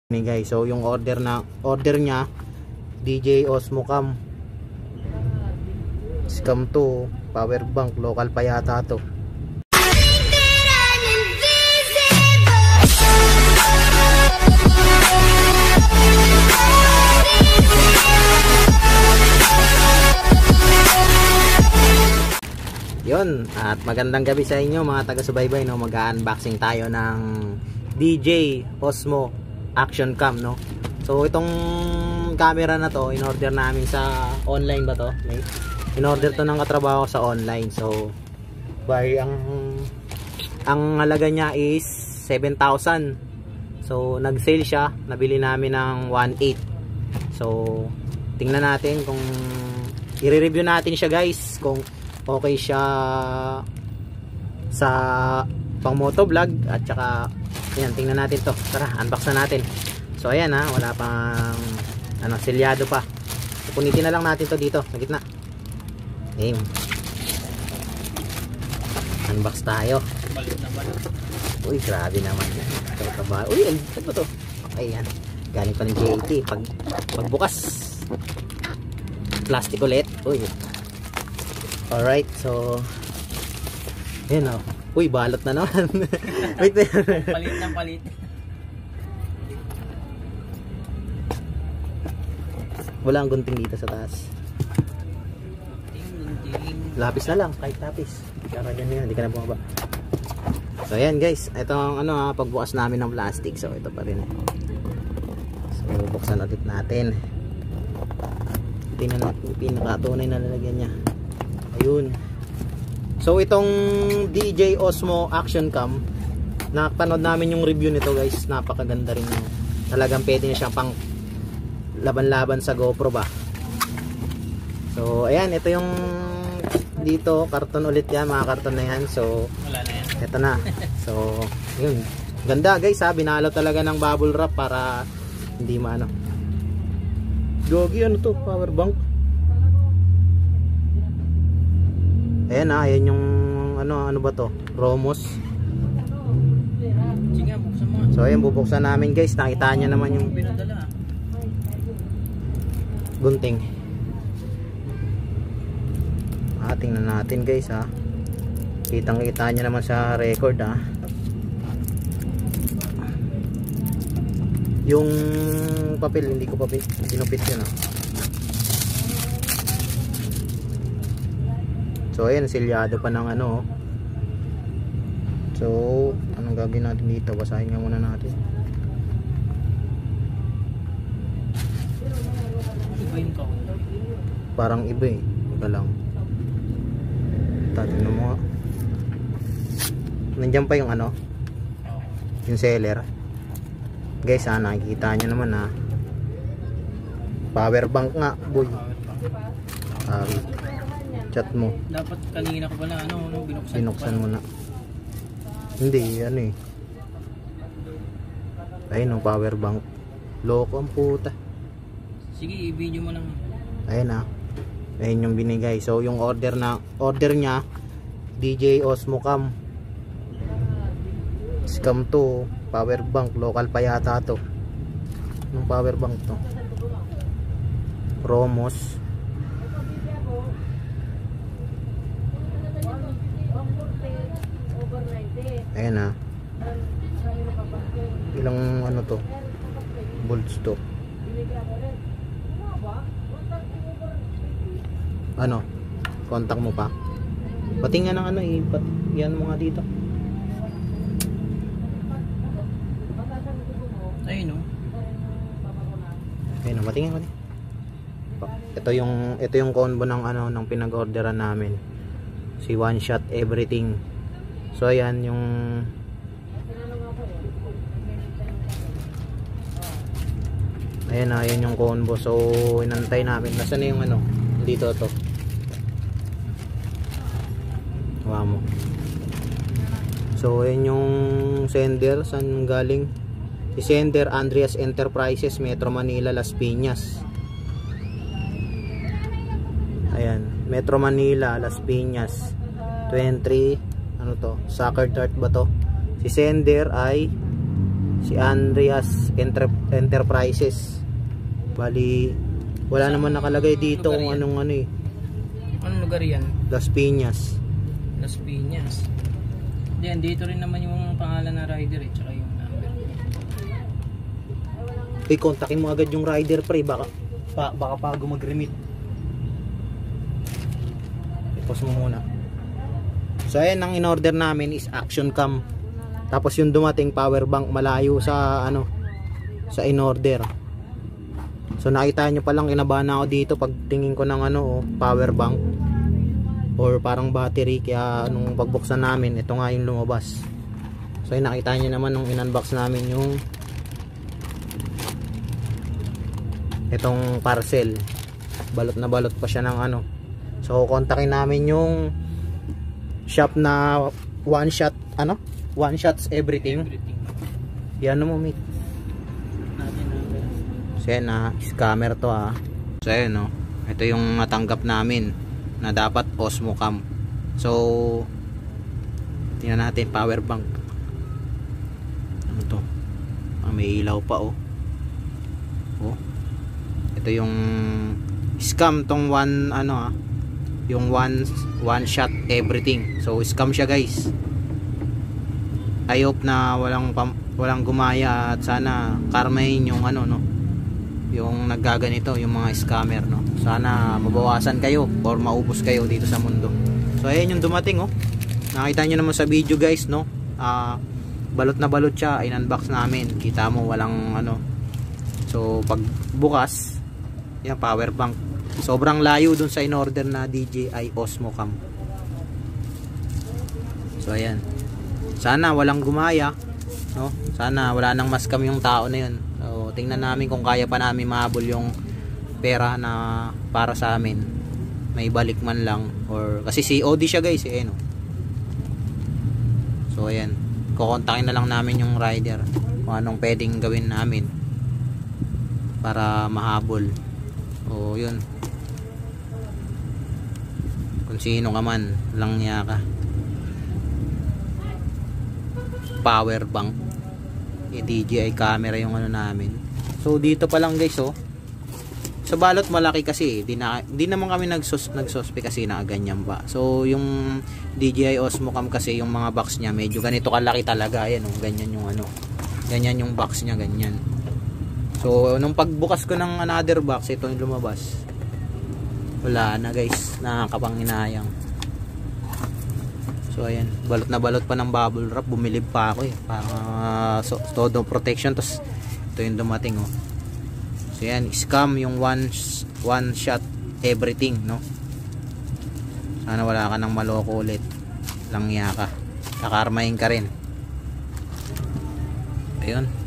Ni guys, so yung order niya DJ Osmo Cam Scam 2 power bank, local pa yata to. Yun, at magandang gabi sa inyo mga taga-subaybay, no. Mag-unboxing tayo ng DJ Osmo Action Cam, no. So itong camera na to, in-order namin sa online ba to? In-order to ng katrabaho sa online. So by ang halaga niya is 7,000. So nag-sale siya, nabili namin ng 1,800. So tingnan natin kung i-review natin siya guys, kung okay siya sa pang motovlog at saka ayan, tingnan natin to. Tara, unbox na natin. So ayan ha, wala pang selyado pa. So, punitin na lang natin to dito sa gitna. Ayan. Unbox tayo. Uy, grabe naman. Uy, ano ba to? Ayan, galing pa ng JT. Pagbukas plastic ulit. Uy. Alright, so ayan o. Uy, balot na naman. Wait. Palit ng palit. Wala ang gunting dito sa taas. Lapis na lang, kahit lapis. Kaya ganyan yan, hindi ka na bumaba. So ayan guys, ito ang pagbukas namin ng plastic. So ito pa rin. So buksan ulit natin. Tingnan natin yung pinakatunay na lalagyan niya. Ayun. So itong DJ Osmo Action Cam, napanood namin yung review nito guys, napakaganda rin yung, talagang pwede na siyang pang laban-laban sa GoPro ba. So ayan, ito yung dito, karton ulit yan, mga karton na yan. So wala na yan. Ito na. So yun, ganda guys ha, binalo talaga ng bubble wrap para hindi maano. Gogi, ano to, power bank. Ayan na, ayan yung ano ba to? Romos. Sige, buksan mo. So ayan, bubuksan namin guys. Nakita niya naman yung pinadala. gunting. Tingnan natin guys ha. Kitang-kita niya naman sa record ha. Yung papel, hindi ko pa pinupit yun ha. So ayan, silyado pa ng ano. So anong gagawin natin dito? Basahin nga muna natin. Iba yung kahon. Parang iba eh. Iba lang. Tignan mo nga. Nandiyan pa yung ano, yung seller. Guys ha, nakikita nyo naman ha. Power bank nga boy. Chat mo. Dapat kanina ko pala binuksan mo na. Hindi, ano eh. Ayun ang power bank. Loko ang puta. Sige, i-video mo lang. Ayun ah. Ayun yung binigay. So yung order niya DJ Osmo Cam Scam 2 power bank, local pa yata to. Anong power bank to? Romos. Ayan ha. Ilang ano to? Volts to? Ano? Contact mo pa? Patingnan ng ano eh. Yan mo nga dito. Ayun o. Ayun o, patingin ko din. Ito yung combo ng ano, ng pinag-orderan namin. Si One Shot Everything. So ayan yung ayan yung combo. So inantay namin. Nasaan na yung ano? Dito to. Wow mo. So ayan yung sender. Saan galing? Si sender Andreas Enterprises, Metro Manila, Las Piñas. Ayan, Metro Manila, Las Piñas. 23 ano to, soccer dart ba to? Si sender ay si Andreas Enterprises. Bali wala naman nakalagay dito kung anong ano eh. Anong lugar yan? Las Piñas. Las Piñas. Diyan, dito rin naman yung pangalan ng rider eh, tsaka yung number. Kontakin mo agad yung rider pre, baka bago mag-remit. I-pause mo muna. So ayan, ang in-order namin is action cam. Tapos yung dumating power bank, malayo sa ano, sa in-order. So nakita nyo palang kinabahan ako dito pag tingin ko ng ano, power bank or parang battery. Kaya nung pagbuksan namin, ito nga yung lumabas. So yun, nakita nyo naman nung in-unbox namin yung itong parcel. Balot na balot pa siya ng ano. So kontakin namin yung shop na one shots everything. Yan mo meet. So yan scammer to So yan ito yung natanggap namin na dapat Osmo Cam. So tingnan natin, power bank. Ano to? May ilaw pa ito yung scam tong yung one shot everything. So scam siya guys. I hope na walang gumaya at sana karmahin yung yung naggaganito, yung mga scammer Sana mabawasan kayo or maubos kayo dito sa mundo. So ayan yung dumating Nakita nyo naman sa video guys balot na balot siya, in-unbox namin. Kita mo walang So pag bukas, yan power bank. Sobrang layo dun sa in-order na DJI Osmo Cam. So ayan. Sana walang gumaya, Sana wala nang maskam yung tao na yun. So tingnan namin kung kaya pa namin mahabol yung pera na para sa amin. May balik man lang or kasi COD siya guys So ayan, kukontakin na lang namin yung rider kung anong pwedeng gawin namin para mahabol. O yun, kung sino ka man, lang niya ka. Power bank, DJI camera yung namin. So dito pa lang guys sa balot malaki kasi di naman kami nagsospe kasi na ganyan ba. So yung DJI Osmo Cam kasi yung mga box niya medyo ganito kalaki talaga. Ayan ganyan yung ganyan yung box niya, ganyan. So nung pagbukas ko ng another box, ito yung lumabas. Wala na guys, nakakapanginayang. So ayan, balot na balot pa ng bubble wrap. Bumilib pa ako para todo protection. Tapos ito yung dumating So yan, scam yung one shot everything Sana wala ka nang maloko ulit. Langya ka, kakarmahin ka rin. Ayun.